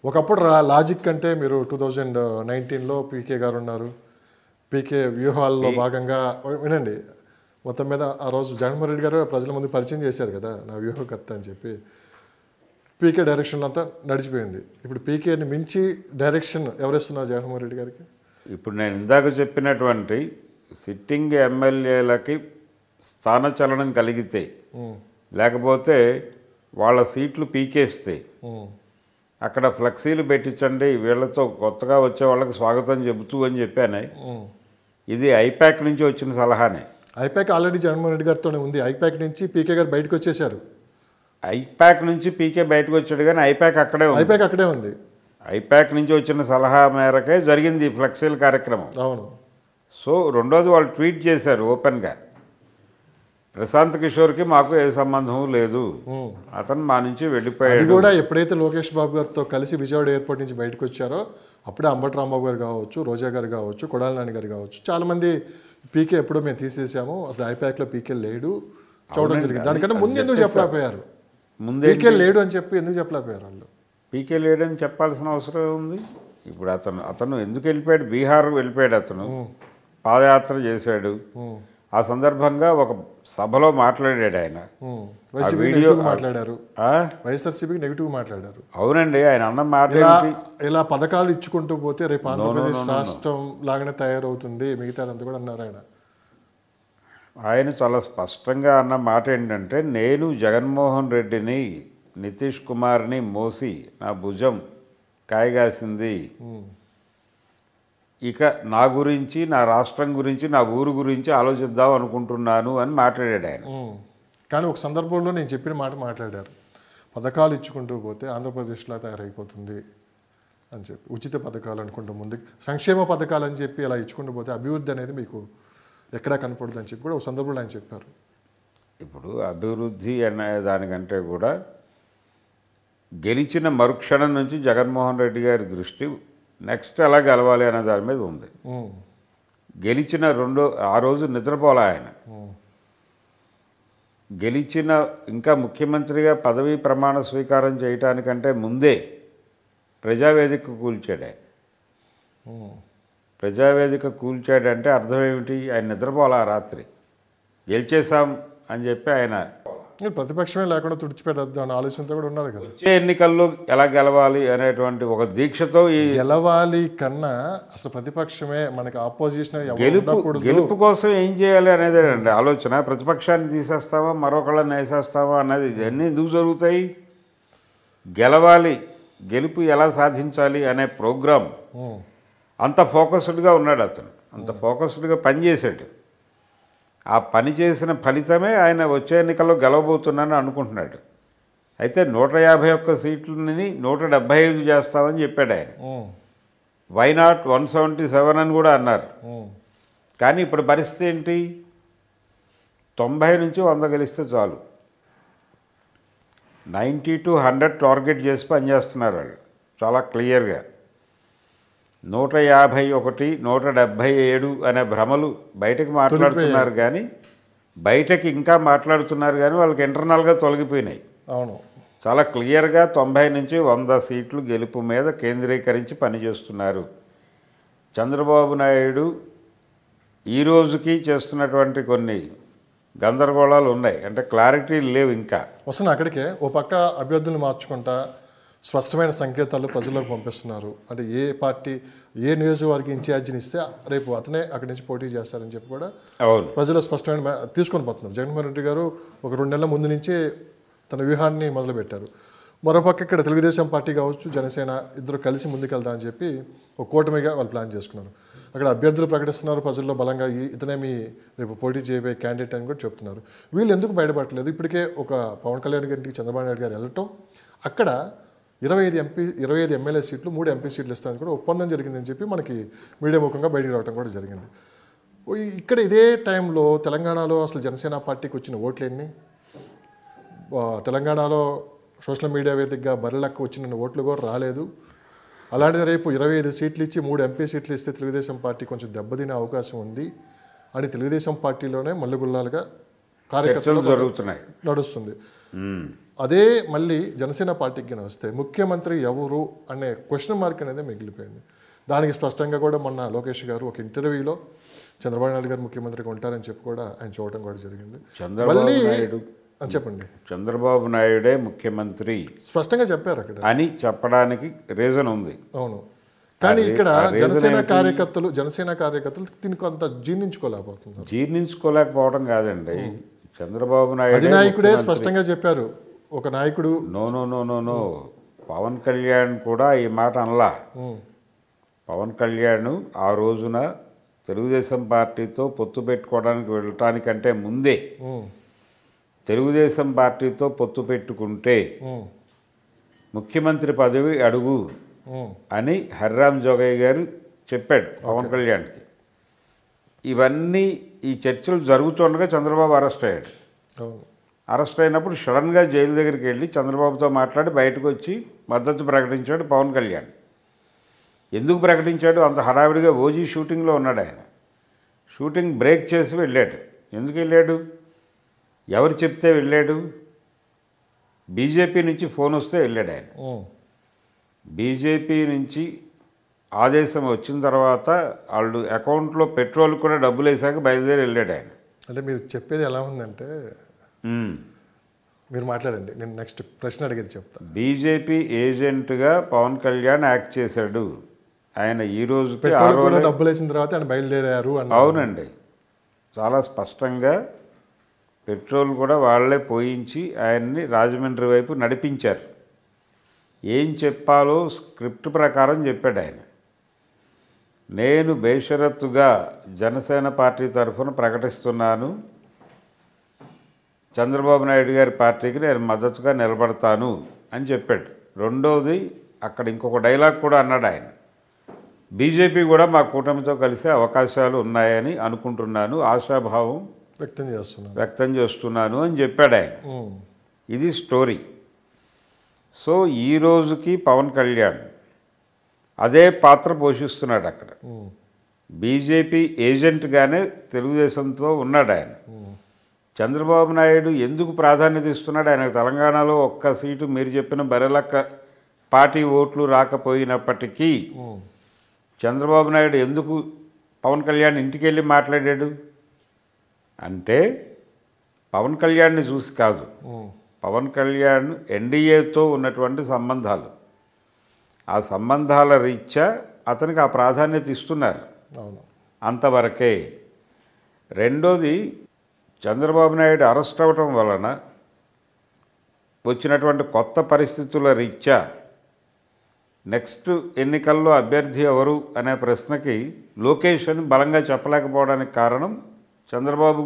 ఒకప్పుడు లాజిక్ అంటే మీరు 2019లో పీకే గారు ఉన్నారు. పీకే వ్యూహాల్లో భాగంగా వినండి, మొత్తం మీద ఆ రోజు జగన్మోహన్ రెడ్డి గారు ప్రజల ముందు పరిచయం చేశారు కదా, నా వ్యూహకర్త అని చెప్పి. పీకే డైరెక్షన్లో అంతా నడిచిపోయింది. ఇప్పుడు పీకేని మించి డైరెక్షన్ ఎవరిస్తున్నారు జగన్మోహన్ రెడ్డి గారికి? ఇప్పుడు నేను ఇందాక చెప్పినటువంటి సిట్టింగ్ ఎమ్మెల్యేలకి స్థానచలనం కలిగితే, లేకపోతే వాళ్ళ సీట్లు పీకేస్తే అక్కడ ఫ్లెక్సీలు పెట్టించండి, వీళ్ళతో కొత్తగా వచ్చే వాళ్ళకి స్వాగతం చెబుతూ అని చెప్పాను. ఇది ఐపాక్ నుంచి వచ్చిన సలహానే. ఐపాక్ ఆల్రెడీ జగన్మోహన్ రెడ్డి గారితోనే ఉంది. ఐపాక్ నుంచి పీకే గారు బయటకు వచ్చేసారు. ఐపాక్ నుంచి పీకే బయటకు వచ్చాడు, కానీ ఐపాక్ అక్కడే ఉంది. ఐపాక్ అక్కడే ఉంది. ఐపాక్ నుంచి వచ్చిన సలహా మేరకే జరిగింది ఈ ఫ్లెక్సీల కార్యక్రమం. అవును. సో రెండోది వాళ్ళు ట్వీట్ చేశారు ఓపెన్గా, ప్రశాంత్ కిషోర్కి మాకు ఏ సంబంధం లేదు, అతను మా నుంచి వెళ్ళిపోయాడు. అది కూడా ఎప్పుడైతే లోకేష్ బాబు గారితో కలిసి విజయవాడ ఎయిర్పోర్ట్ నుంచి బయటకు వచ్చారో అప్పుడే అంబటి రాంబాబు గారు కావచ్చు, రోజా గారు కావచ్చు, కొడాల నాని గారు కావచ్చు, చాలామంది పీకే ఎప్పుడో మేము తీసేసాము, అసలు ఐపాక్లో పీకే లేడు చూడడం జరిగింది. దానికంటే ముందు ఎందుకు చెప్పలేకపోయారు? ముందే పీకే లేడు అని చెప్పి ఎందుకు చెప్పలేకపోయారు వాళ్ళు? పీకే లేడని చెప్పాల్సిన అవసరం ఉంది. ఇప్పుడు అతను ఎందుకు వెళ్ళిపోయాడు? బీహార్ వెళ్ళిపోయాడు. అతను పాదయాత్ర చేశాడు. ఆ సందర్భంగా ఒక సభలో మాట్లాడాడు ఆయన. వీడియో మాట్లాడారు, వైఎస్ఆర్సీపీకి నెగిటివ్ మాట్లాడారు. అవునండి, ఆయన అన్న మాట ఇలా పథకాలు ఇచ్చుకుంటూ పోతే రేపు ఆంధ్రప్రదేశ్ రాష్ట్రం లాగానే తయారవుతుంది మిగతాదంతా కూడా అన్నారు ఆయన. ఆయన చాలా స్పష్టంగా అన్న మాట ఏంటంటే, నేను జగన్మోహన్ రెడ్డిని, నితీష్ కుమార్ని మోసి నా భుజం కాయగాసింది, ఇక నా గురించి, నా రాష్ట్రం గురించి, నా ఊరు గురించి ఆలోచిద్దాం అనుకుంటున్నాను అని మాట్లాడాడు ఆయన. కానీ ఒక సందర్భంలో నేను చెప్పిన మాట మాట్లాడారు, పథకాలు ఇచ్చుకుంటూ పోతే ఆంధ్రప్రదేశ్లో తయారైపోతుంది అని చెప్పి. ఉచిత పథకాలు అనుకుంటూ ముందు సంక్షేమ పథకాలు అని చెప్పి ఇలా ఇచ్చుకుంటూ పోతే అభివృద్ధి అనేది మీకు ఎక్కడా కనపడదు అని చెప్పి కూడా ఒక సందర్భంలో ఆయన చెప్పారు. ఇప్పుడు అభివృద్ధి అనే దానికంటే కూడా గెలిచిన మరుక్షణం నుంచి జగన్మోహన్ రెడ్డి గారి దృష్టి నెక్స్ట్ ఎలా గెలవాలి అనే దాని మీద ఉంది. గెలిచిన ఆ రోజు నిద్రపోలే ఆయన. గెలిచిన ఇంకా ముఖ్యమంత్రిగా పదవీ ప్రమాణ స్వీకారం చేయటానికంటే ముందే ప్రజావేదిక కూల్చాడు ఆయన. ప్రజావేదిక కూల్చాడంటే అర్థం ఏమిటి? ఆయన నిద్రపోలే రాత్రి. గెలిచేశాం అని చెప్పి ఆయన ప్రతిపక్షమే లేకుండా తుడిచిపెట్టద్దు అనే ఆలోచనతో కూడా ఉన్నారు కదా. వచ్చే ఎన్నికల్లో ఎలా గెలవాలి అనేటువంటి ఒక దీక్షతో ఈ గెలవాలి కన్నా అసలు ప్రతిపక్షమే మనకి ఆపోజిషన్ గెలుపు కోసం ఏం చేయాలి అనేది అండి ఆలోచన. ప్రతిపక్షాన్ని తీసేస్తామా, మరొకళ్ళని వేసేస్తామా అన్నది ఇవన్నీ ఎందుకు జరుగుతాయి? గెలవాలి, గెలుపు ఎలా సాధించాలి అనే ప్రోగ్రాం అంత ఫోకస్డ్గా ఉన్నాడు అతను. అంత ఫోకస్డ్గా పనిచేశాడు. ఆ పని చేసిన ఫలితమే ఆయన వచ్చే ఎన్నికల్లో గెలవబోతున్నానని అనుకుంటున్నాడు. అయితే 151 సీట్లని 175 చేస్తామని చెప్పాడు ఆయన. వై నాట్ 177 అని కూడా అన్నారు. కానీ ఇప్పుడు పరిస్థితి ఏంటి? 90 నుంచి 100 గెలిస్తే చాలు. 90 to 100 టార్గెట్ చేసి పనిచేస్తున్నారు వాళ్ళు చాలా క్లియర్గా. 151, 177 అనే భ్రమలు బయటకు మాట్లాడుతున్నారు, కానీ బయటకి ఇంకా మాట్లాడుతున్నారు, కానీ వాళ్ళకి ఇంటర్నల్గా తొలగిపోయినాయి. అవును, చాలా క్లియర్గా 90 నుంచి 100 సీట్లు గెలుపు మీద కేంద్రీకరించి పనిచేస్తున్నారు. చంద్రబాబు నాయుడు ఈ రోజుకి చేస్తున్నటువంటి కొన్ని గందరగోళాలు ఉన్నాయి, అంటే క్లారిటీ లేవు. ఇంకా వస్తున్నా అక్కడికే. ఓ పక్క అభ్యర్థులను మార్చుకుంటా స్పష్టమైన సంకేతాలు ప్రజల్లోకి పంపిస్తున్నారు. అంటే ఏ పార్టీ ఏ నియోజకవర్గ ఇన్ఛార్జిని ఇస్తే రేపు అతనే అక్కడి నుంచి పోటీ చేస్తారని చెప్పి కూడా ప్రజలు స్పష్టమైన తీసుకొని పోతున్నారు. జగన్మోహన్ రెడ్డి గారు ఒక 2 నెలల ముందు నుంచే తన వ్యూహాన్ని మొదలుపెట్టారు. మరోపక్క ఇక్కడ తెలుగుదేశం పార్టీ కావచ్చు, జనసేన ఇద్దరు కలిసి ముందుకెళ్తామని చెప్పి ఒక కూటమిగా వాళ్ళు ప్లాన్ చేసుకున్నారు. అక్కడ అభ్యర్థులు ప్రకటిస్తున్నారు, ప్రజల్లో బలంగా ఇతనే మీ రేపు పోటీ చేయబోయే క్యాండిడేట్ అని కూడా చెప్తున్నారు. వీళ్ళు ఎందుకు బయటపడలేదు? ఇప్పటికే ఒక పవన్ కళ్యాణ్ గారికి చంద్రబాబు నాయుడు గారు వెళ్ళటం, అక్కడ 25 ఎమ్మెల్యే సీట్లు 3 ఎంపీ సీట్లు ఇస్తారని కూడా ఒప్పందం జరిగిందని చెప్పి మనకి మీడియా ముఖంగా బయటికి రావడం కూడా జరిగింది. ఇక్కడ ఇదే టైంలో తెలంగాణలో అసలు జనసేన పార్టీకి వచ్చిన ఓట్లు ఎన్ని? తెలంగాణలో సోషల్ మీడియా వేదికగా బర్రెలకు వచ్చిన ఓట్లు కూడా రాలేదు. అలాంటిది రేపు 25 సీట్లు ఇచ్చి 3 ఎంపీ సీట్లు ఇస్తే తెలుగుదేశం పార్టీ కొంచెం దెబ్బతినే అవకాశం ఉంది అని తెలుగుదేశం పార్టీలోనే మల్లెగుల్లాలుగా కార్యకర్తలు జరుగుతున్నాయి, నడుస్తుంది. అదే మళ్ళీ జనసేన పార్టీకి వస్తే ముఖ్యమంత్రి ఎవరు అనే క్వశ్చన్ మార్క్ అనేది మిగిలిపోయింది. దానికి స్పష్టంగా కూడా మొన్న లోకేష్ గారు ఒక ఇంటర్వ్యూలో చంద్రబాబు నాయుడు గారు ముఖ్యమంత్రిగా ఉంటారని చెప్పి కూడా ఆయన చూడటం కూడా జరిగింది. చెప్పండి, చంద్రబాబు నాయుడే ముఖ్యమంత్రి స్పష్టంగా చెప్పారు అక్కడ అని చెప్పడానికి రీజన్ ఉంది. అవును, కానీ ఇక్కడ జనసేన కార్యకర్తలు దీనికి కొంత జీర్ణించుకోలేకపోవడం కాదండి. చంద్రబాబు నాయుడు అధినాయకుడే స్పష్టంగా చెప్పారు. ఒక నాయకుడు నో పవన్ కళ్యాణ్ కూడా ఈ మాట అనలా. పవన్ కళ్యాణ్ ఆ రోజున తెలుగుదేశం పార్టీతో పొత్తు పెట్టుకోవడానికి వెళ్ళటానికంటే ముందే తెలుగుదేశం పార్టీతో పొత్తు పెట్టుకుంటే ముఖ్యమంత్రి పదవి అడుగు అని హరిరామ్ జోగయ్య గారు చెప్పాడు పవన్ కళ్యాణ్కి. ఇవన్నీ ఈ చర్చలు జరుగుతుండగా చంద్రబాబు అరెస్ట్ అయ్యాడు. అరెస్ట్ అయినప్పుడు సడన్గా జైలు దగ్గరికి వెళ్ళి చంద్రబాబుతో మాట్లాడి బయటకు వచ్చి మద్దతు ప్రకటించాడు పవన్ కళ్యాణ్. ఎందుకు ప్రకటించాడు? అంత హడావిడిగా ఓజీ షూటింగ్లో ఉన్నాడు ఆయన. షూటింగ్ బ్రేక్ చేసి వెళ్ళాడు. ఎందుకు వెళ్ళాడు? ఎవరు చెప్తే వెళ్ళాడు? బీజేపీ నుంచి ఫోన్ వస్తే వెళ్ళాడు ఆయన. బీజేపీ నుంచి ఆదేశం వచ్చిన తర్వాత వాళ్ళు అకౌంట్లో పెట్రోల్ కూడా డబ్బులు వేసాక బయలుదేరి వెళ్ళాడు ఆయన. అంటే మీరు చెప్పేది ఎలా ఉందంటే, మీరు మాట్లాడండి, నేను నెక్స్ట్ ప్రశ్న అడిగేది చెప్తాను. బీజేపీ ఏజెంట్గా పవన్ కళ్యాణ్ యాక్ట్ చేశాడు. ఆయన ఈ రోజుకి డబ్బులు వేసిన తర్వాత ఆయన బయలుదేరారు. అవునండి, చాలా స్పష్టంగా పెట్రోల్ కూడా వాళ్ళే పోయించి ఆయన్ని రాజమండ్రి వైపు నడిపించారు. ఏం చెప్పాలో స్క్రిప్ట్ ప్రకారం చెప్పాడు ఆయన. నేను బేషరత్తుగా జనసేన పార్టీ తరఫున ప్రకటిస్తున్నాను, చంద్రబాబు నాయుడు గారి పార్టీకి నేను మద్దతుగా నిలబడతాను అని చెప్పాడు. రెండోది అక్కడ ఇంకొక డైలాగ్ కూడా అన్నాడు ఆయన. బీజేపీ కూడా మా కూటమితో కలిసే అవకాశాలు ఉన్నాయని అనుకుంటున్నాను, ఆశాభావం వ్యక్తం చేస్తున్నాను అని చెప్పాడు ఆయన. ఇది స్టోరీ. సో ఈ రోజుకి పవన్ కళ్యాణ్ అదే పాత్ర పోషిస్తున్నాడు అక్కడ. బీజేపీ ఏజెంట్గానే తెలుగుదేశంతో ఉన్నాడు ఆయన. చంద్రబాబు నాయుడు ఎందుకు ప్రాధాన్యత ఇస్తున్నాడు? ఆయనకు తెలంగాణలో ఒక్క సీటు మీరు చెప్పిన బరెలక్క పార్టీ ఓట్లు రాకపోయినప్పటికీ చంద్రబాబు నాయుడు ఎందుకు పవన్ కళ్యాణ్ ఇంటికి వెళ్ళి మాట్లాడాడు అంటే పవన్ కళ్యాణ్ని చూసి కాదు, పవన్ కళ్యాణ్ ఎన్డీఏతో ఉన్నటువంటి సంబంధాలు, ఆ సంబంధాల రీత్యా అతనికి ఆ ప్రాధాన్యత ఇస్తున్నారు, అంతవరకే. రెండోది, చంద్రబాబు నాయుడు అరెస్ట్ అవ్వటం వలన వచ్చినటువంటి కొత్త పరిస్థితుల రీత్యా నెక్స్ట్ ఎన్నికల్లో అభ్యర్థి ఎవరు అనే ప్రశ్నకి లోకేష్ అని బలంగా చెప్పలేకపోవడానికి కారణం చంద్రబాబు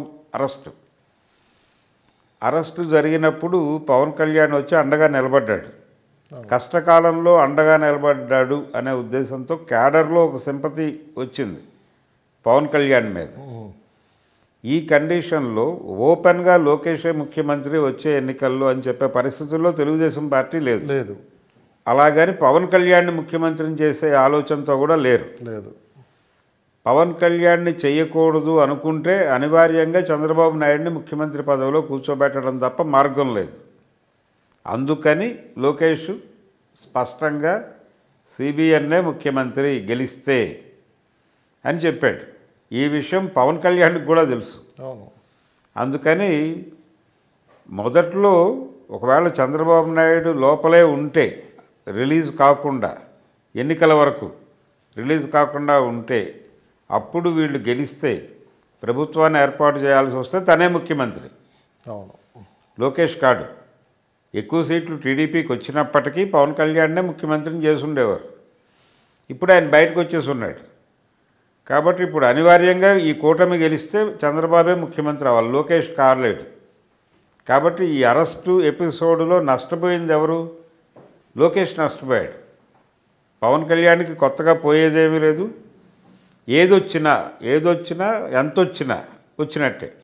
అరెస్టు జరిగినప్పుడు పవన్ కళ్యాణ్ వచ్చి అండగా నిలబడ్డాడు. కష్టకాలంలో అండగా నిలబడ్డాడు అనే ఉద్దేశంతో క్యాడర్లో ఒక సింపతి వచ్చింది పవన్ కళ్యాణ్ మీద. ఈ కండిషన్లో ఓపెన్గా లోకేషే ముఖ్యమంత్రి వచ్చే ఎన్నికల్లో అని చెప్పే పరిస్థితుల్లో తెలుగుదేశం పార్టీ లేదు. అలాగని పవన్ కళ్యాణ్ని ముఖ్యమంత్రిని చేసే ఆలోచనతో కూడా లేదు. పవన్ కళ్యాణ్ని చేయకూడదు అనుకుంటే అనివార్యంగా చంద్రబాబు నాయుడిని ముఖ్యమంత్రి పదవిలో కూర్చోబెట్టడం తప్ప మార్గం లేదు. అందుకని లోకేష్ స్పష్టంగా సిబిఎన్నే ముఖ్యమంత్రి గెలిస్తే అని చెప్పాడు. ఈ విషయం పవన్ కళ్యాణ్కి కూడా తెలుసు. అందుకని మొదట్లో ఒకవేళ చంద్రబాబు నాయుడు లోపలే ఉంటే రిలీజ్ కాకుండా, ఎన్నికల వరకు రిలీజ్ కాకుండా ఉంటే, అప్పుడు వీళ్ళు గెలిస్తే ప్రభుత్వాన్ని ఏర్పాటు చేయాల్సి వస్తే తనే ముఖ్యమంత్రి, లోకేష్ కాడు. ఎక్కువ సీట్లు టీడీపీకి వచ్చినప్పటికీ పవన్ కళ్యాణ్నే ముఖ్యమంత్రిని చేసి ఉండేవారు. ఇప్పుడు ఆయన బయటకు వచ్చేసి ఉన్నాడు. కాబట్టి ఇప్పుడు అనివార్యంగా ఈ కూటమి గెలిస్తే చంద్రబాబే ముఖ్యమంత్రి అవ్వాలి, లోకేష్ కాలేడు. కాబట్టి ఈ అరెస్టు ఎపిసోడ్లో నష్టపోయింది ఎవరు? లోకేష్ నష్టపోయాడు. పవన్ కళ్యాణ్కి కొత్తగా పోయేదేమీ లేదు. ఏదొచ్చినా ఎంతొచ్చినా వచ్చినట్టే.